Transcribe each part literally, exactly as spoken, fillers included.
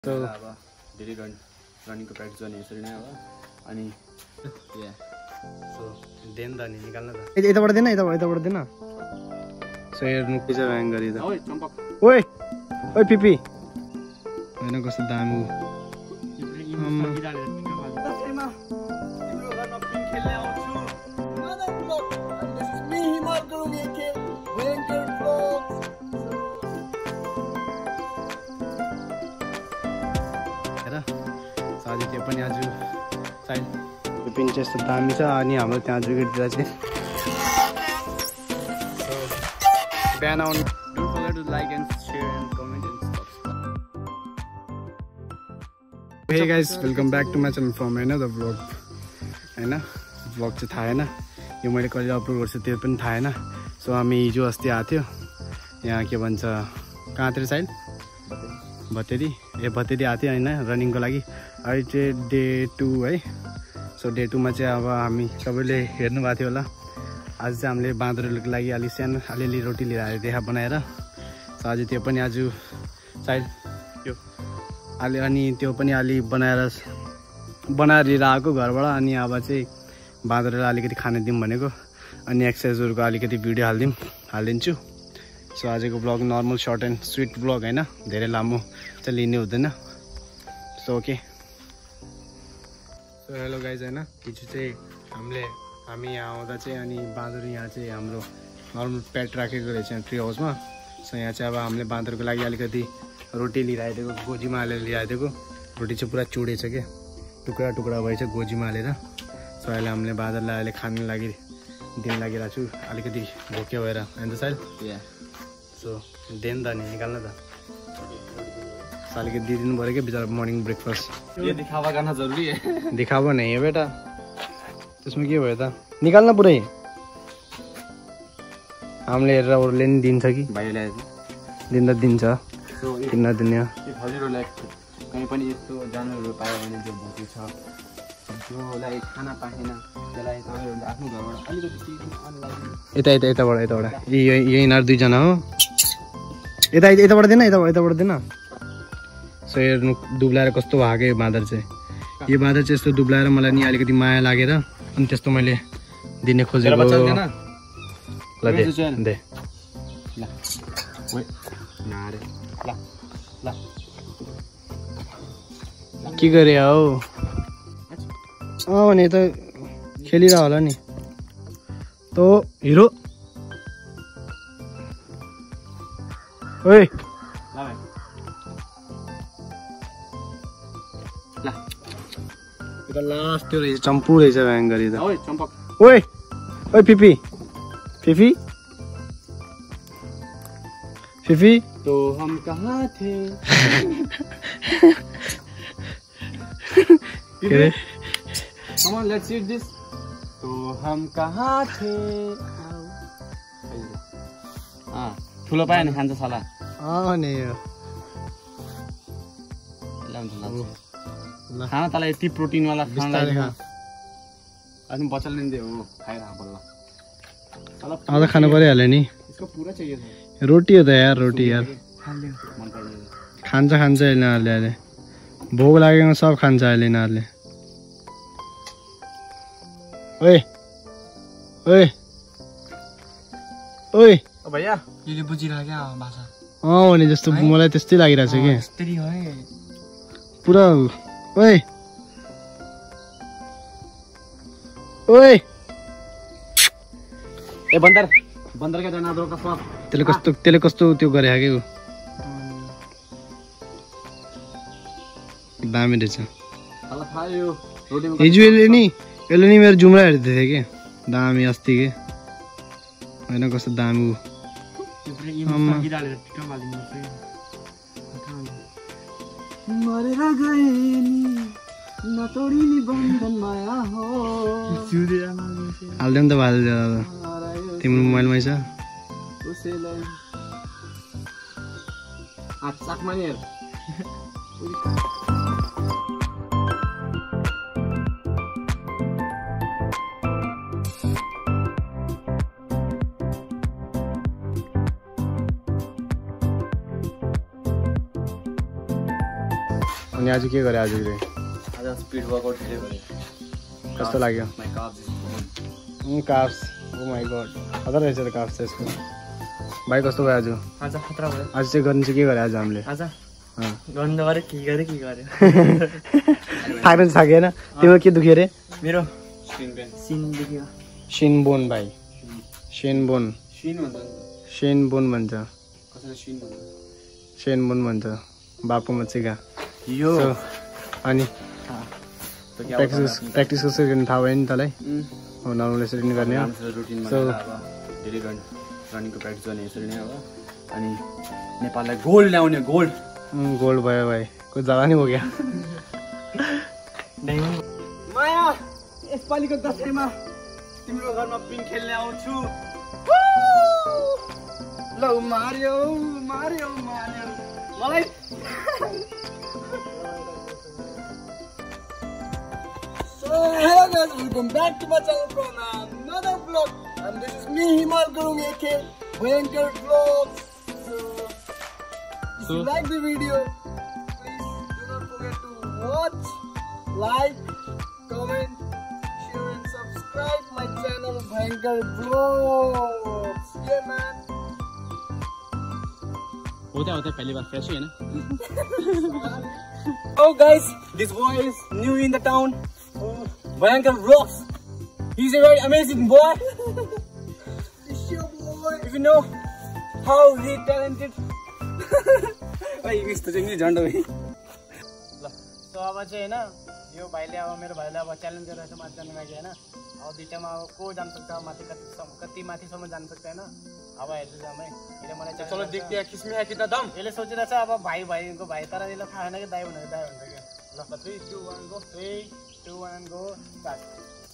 So अब daily run रनिङको practice गर्ने यसरी नै हो अनि या सो देन त नि निकाल्न त यताबाट देन यताबाट यताबाट देन सो हेर्नु के छ ह्याङ गरी त ओइ चम्पक ओइ ओइ पिपी हैन कस्तो दामी साथी त्यो पनि आज साइड पिन चाहिँ यस्तो दामी छ अनि हाम्रो त्यहाँ जुगेटतिर चाहिँ बिहान आउनु don't forget to like and share and comment and subscribe. Hey guys welcome back to my channel from होइन द भ्लग होइन भ्लग चाहिँ थाहा होइन यो मैले कहिले अपलोड गर्छु त्यो पनि थाहा होइन। सो हामी हिजो अस्ति आएको थियो यहाँ के भन्छ कहाँतिर साइड भतेरी ए भतेरी आएको थियो होइन रनिङको लागि अहिले चाहिँ डे टू है। सो डे टूमा चाहिँ अब हामी सबैले हेर्नु भएको थियो होला आज चाहिँ हामीले बाँदरहरूको लागि अलिक सानो अलिअलि रोटी लिएर आयो देखा बनाएर। सो आज त्यो पनि आज साइड त्यो अलि अनि त्यो पनि अलि बनाएर बनाएर लिएर आएको घरबाट अनि अब चाहिँ बाँदरलाई अलिकति खान दिउँ भनेको अनि एक्सर्साइजहरूको अलिकति भिडियो हालिदिउँ हालिदिन्छु। सो आजको vlog normal short and sweet vlog होइन धेरै लामो चाहिँ लिने हुँदैन। So okay so hello guys होइन हिजो चाहिँ हामीले हामी यहाँ आउँदा चाहिँ अनि बाँदर यहाँ चाहिँ हाम्रो नर्मल पेट राखेको रहेछ ट्री हाउसमा। सो यहाँ चाहिँ अब हामीले बाँदरको लागि अलिकति रोटी लिएर आइदिएको गोजीमा हालेर लिएर आइदिएको रोटी चाहिँ पुरा चुडेछ क्या टुक्रा टुक्रा भएछ गोजीमा हालेर। सो अहिले हामीले बाँदरलाई अहिले खानु लागि दिन लागिरहेको छु अलिकति भोक्यो भएर होइन त साइड या सो देन त नि निकाल्न त अलिकति दिइदिनु पऱ्यो क्या बिचरा मर्निङ ब्रेकफास्ट ये दिखावा गर्न जरुरी है दिखावा नै हो बेटा त्यसमा के भयो त निकाल्न पुरै हामीले हेरेर अरूले नि दिन्छ कि भाइले दिँदा दिन्छ सो किन दिने हो हजुरहरूलाई कहीँ पनि यस्तो जानवरहरू पायो भने जो भोकै छ जोलाई खाना पाएन त्यसलाई तपाईँहरूले आफ्नो घरबाट अलिकति यता यता यताबाट यताबाट ए यो यिनीहरू दुईजना हो यता यताबाट दिएन यताबाट यताबाट दिएन। सो हेर्नु दुब्लाएर कस्तो भएको यो बाँदर चाहिँ यो बाँदर चाहिँ यस्तो दुब्लाएर मलाई नि अलिकति माया लागेर अनि त्यस्तो मैले दिने खोजेको ल दे दे ल ल के गरे हौ अँ भने त खेलिरह होला नि तो हिरो ओइ लास्ट त्यो रहेछ चम्पू रहेछ ह्याङ गरी त ओइ चम्पक ओइ ओइ फिफी फिफी फिफी तो हम कहाँ थे के रे Come on, let's eat this. तो हम कहाँ थे अँ ठुलो पायो नि खान्छ सला अँ नि खाना तँलाई यति प्रोटिनवाला खाना अनि बच्चाले नि दियो हो खाएर बल्ल अब खानु परिहाल्यो नि इसको पूरा चाहिए था रोटी हो त यार रोटी यार खान्छ खान्छ यिनीहरूले अहिले भोक लागेको सब खान्छ अहिले यिनीहरूले ओए ओए ओए भैया यसले बुझिरहेको क्या भाषा अँ भने जस्तो मलाई त्यस्तै लागिरहेको छ कि यस्तै हो है पुरा ओए ओए ए बन्दर बन्दर का जाना दो का स्वाद त्यसले कस्तो त्यसले कस्तो त्यो गरे के दामी रहेछ साला खायो रोटीमा हिजो यसले नि यसले नि मेरो जुम्रा हेर्दै थियो कि दामी अस्ति के होइन कस्तो दामी मरेर गए नि नतोडिने बन्धन माया हो हालिदिउँ त हालिदियो तिम्रो मोबाइलमै छ उसैलाई आठ साकमा नि हेर अनि आज के गरे आज आज स्पिड वर्कआउट धेरै गरे कस्तो लाग्यो my calves calves oh my god खतरा रहेछ त काफ्स त्यसको भाइ कस्तो भयो आज आज खतरा भयो आज चाहिँ गर्नु चाहिँ के गरे आज हामीले आज गर्नु गरे के गरे के गरे थाक्नु थाकेन तिम्रो के दुख्यो रे मेरो सिन पेन सिन दुख्यो सिनबोन भाइ सिनबोन सिन भन्छ सिनबोन भन्छ कसैले सिन भन्छ सिनबोन भन्छ बापु मचिका यो अनि प्र्याक्टिस प्र्याक्टिस कसरी गर्ने थाहा भयो नि तँलाई हो नर्मल यसरी नै गर्ने हो रुटिन सो धेरै रनिङको प्र्याक्टिस गर्ने यसरी नै हो अनि नेपाललाई गोल्ड ल्याउने गोल्ड गोल्ड भयो भाइ कोही जग्गा नि हो क्या माया यसपालिको दसैँमा तिम्रो घरमा पिङ खेल्ने आउँछु ल मार्यो मार्यो मार्यो मलाई So hello guys, welcome back to my channel from another vlog, and this is me Himal Gurung aka Bhayankar Vlogs. So if you like the video, please do not forget to watch, like, comment, share and subscribe my channel Bhayankar Vlogs. Yeah man. होता होता पहली बार fresh है ना Oh guys, this boy is new in the town. Bhayankar Vlogs. He's a very amazing boy. It's your boy. If you know how he talented. Why you missed the झन्डो है? ल तो अब चाहिँ हैन यो भाइले अब मेरो भाइले अब च्यालेन्ज गरेर छ माथि जाने लागि हैन अब दुईटामा अब को जान सक्छ माथि कति कति माथिसम्म जान सक्छ हैन अब हेर्छु जामै यसले मलाई चाहिँ चलो देखते हैं किसमें है कितना दम. यसले सोचिरहेको छ अब भाइ भाइको भाइ तर यसलाई थाहा छैन कि दाइ भनेको दाइ हुन्छ क्या ल three two one go three two one go start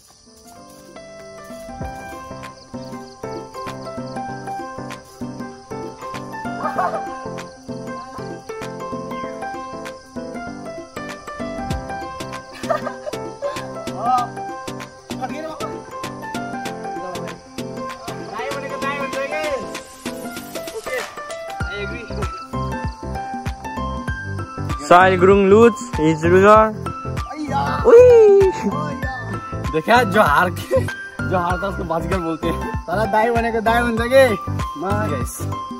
Sahil Gurung lose his result. देखा जो हार के जो हारता उसको बाजीगर बोलते हैं. तर दाइ भनेको दाइ हुन्छ के Yes.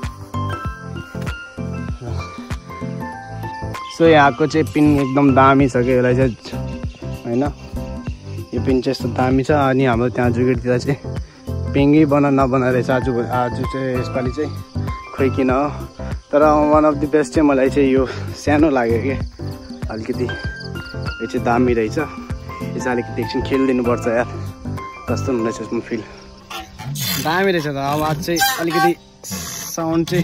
सो यहाँको चाहिँ पिन एकदम दामी छ कि यसलाई चाहिँ होइन यो पिन चाहिँ यस्तो दामी छ अनि हाम्रो त्यहाँ जुगेटतिर चाहिँ पिङ्गै बना नबना रहेछ आज आज चाहिँ यसपालि चाहिँ खोइ किन हो तर वान अफ द बेस्ट चाहिँ मलाई चाहिँ यो सानो लाग्यो कि अलिकति यो चाहिँ दामी रहेछ यो चाहिँ अलिकति एकछिन खेलिदिनुपर्छ यार कस्तो हुँदैछ यसमा फिल दामी रहेछ त आवाज चाहिँ अलिकति साउन्ड चाहिँ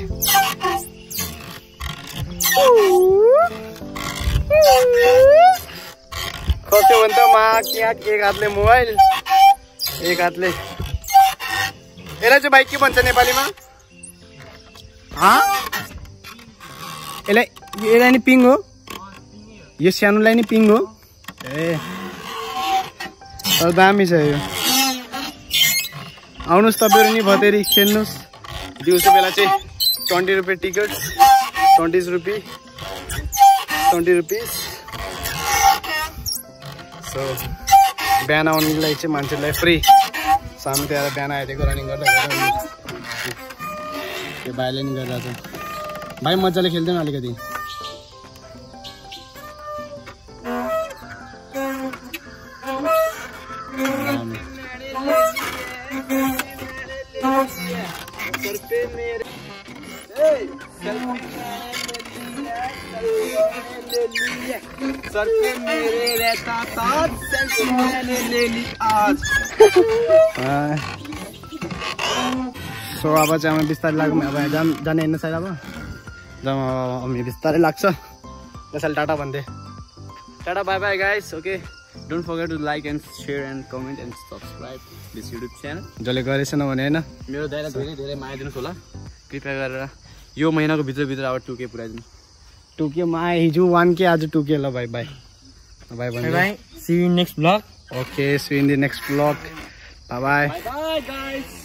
खस्यो भने त मा यहाँ एक हातले मोबाइल एक हातले यसलाई चाहिँ भाइ के भन्छ नेपालीमा यसलाई यसलाई नि पिङ हो यो सानोलाई नि पिङ हो ए तर दामी छ यो आउनुहोस् तपाईँहरू नि भतेरी खेल्नुहोस् दिउँसो बेला चाहिँ ट्वेन्टी रुपियाँ टिकट ट्वेन्टी रुपियाँ ट्वेन्टी रुपिस सो बिहान आउनुलाई चाहिँ मान्छेलाई फ्री सामु त्यहाँ बिहान आइदिएको रनिङ गर्दा गर्दा त्यो भाइले नि गरिरहेको छ भाइ मजाले खेल्दैन अलिकति सर पे मेरे रहता साथ सेल्फी मैंने ले ली आज. सो अब चाहिँ हामी बिस्तारै लागौँ अब जाम जाने हेर्नु साइड अब जाम अब हामी बिस्तारै लाग्छ त्यसैले टाटा भन्थे tata bye bye guys. Okay don't forget to like and share and comment and subscribe this YouTube channel. जसले गरेछन् भने होइन मेरो दाइलाई धेरै धेरै माया दिनुहोस् होला कृपया गरेर यो महिनाको भित्रभित्र अब टु के पुऱ्याइदिनु. टु के मा हिजो वान के आज टु के ल bye bye bye bye see you next vlog. Okay see you in the next vlog bye bye bye bye guys.